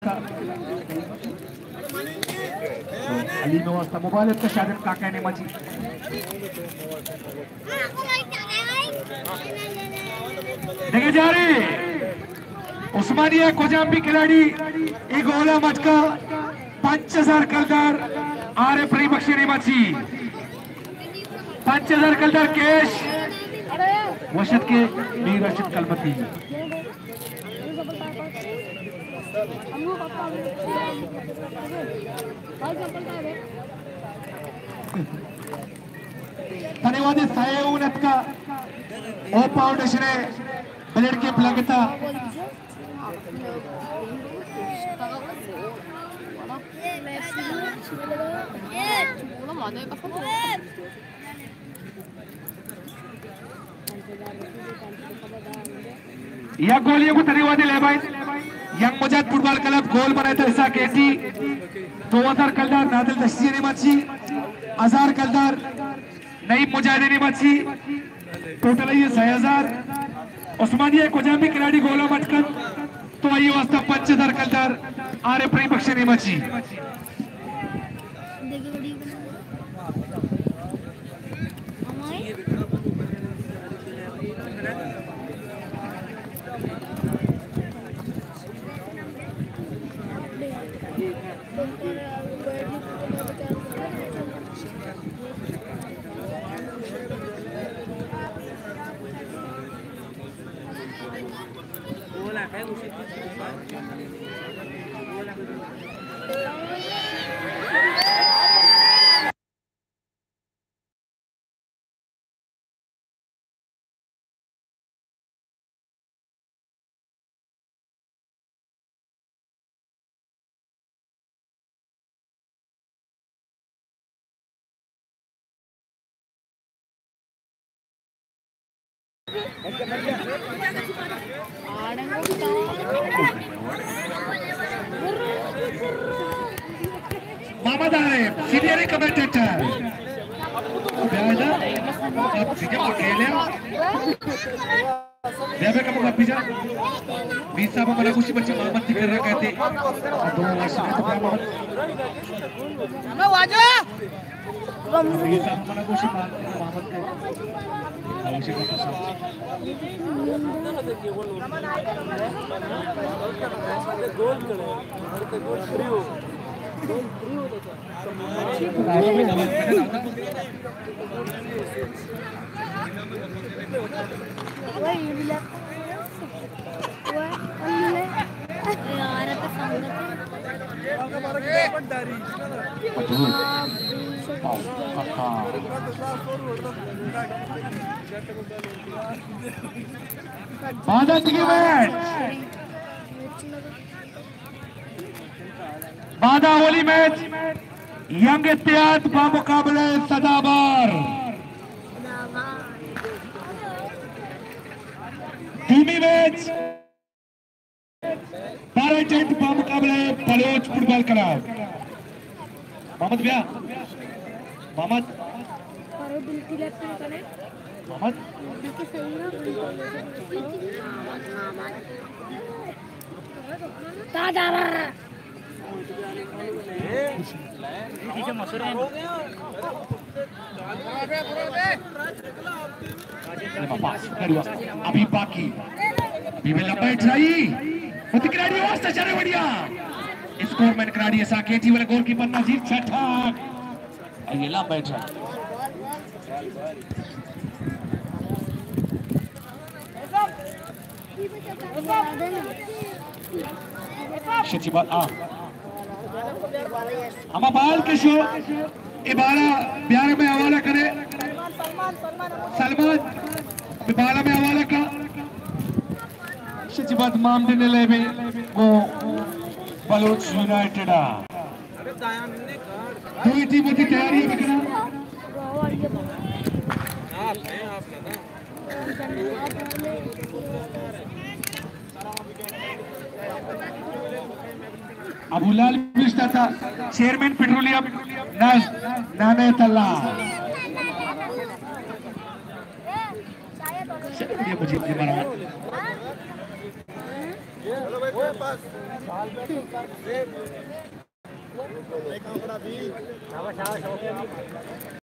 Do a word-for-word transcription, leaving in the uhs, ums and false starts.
अली में वास्ता मोबाइल का शायद का कहने मची देखे जा रहे उस्मानिया कोजाम्बी खिलाड़ी एक ओला मचका पांच हजार कलदार आरे प्री बख्शी मची पांच हजार कलदार कैश वशत के मीर रशीद कलमती धन्यवाद सायउनत का ओ फाउंडेशन है ब्लड के प्लगता या गोलियों को धन्यवाद ले भाई यंग मुजाद फुटबॉल क्लब गोल बनाया था ऐसा केटी दो हजार कलदार नादिल दस्ती ने मची हजार कलदार नई मुजाहिदी ने मची टोटल ये छह हजार उस्मानिया कोजाम्बी खिलाड़ी गोला मटकर तो ये वास्ता पांच हजार कलदार आरे प्रेम बख्श ने मची मोहम्मद आरिफ सीनियर कमेंटेटर बेटा अब सीधे खेले देवे का मुकाबला पिजा बीस साल में कुछ बच्चे मोहम्मद की कर रहा कहते दो वर्ष में तो मोहम्मद हमें वाजा बीस साल में कुछ मोहम्मद के आवश्यक होता है गोल करे और तो गोल फ्री हो गोल फ्री हो तो वही मिला वो मिले यार तो बाधा की मैच बाधा होली मैच यंग इत्तेहाद बामुकाबले सदाबार टीमी मैच बारह जेट बामुकाबले बलोच फुटबॉल क्लब मोहम्मद भैया मोहम्मद मोहम्मद अभी बाकी लंबाई ट्राई खिलाड़ी वास्ता चले बढ़िया स्कोरमैन खिलाड़ी ऐसा केटी वाला गोलकीपर नजीर छठा ये लंबाई ट्राई शची बात आ हम बाल के शो इबारा प्यार में हवाला करे सलमान इबारा में हवाला का शची बात माम देने ले भी वो बलोच यूनाइटेड आ दो टीमों की तैयारी है बिकना अबूलाल बिस्ता था चेयरमैन पेट्रोलियम नाने तल्ला ये मुझे चलो भाई पास साल पे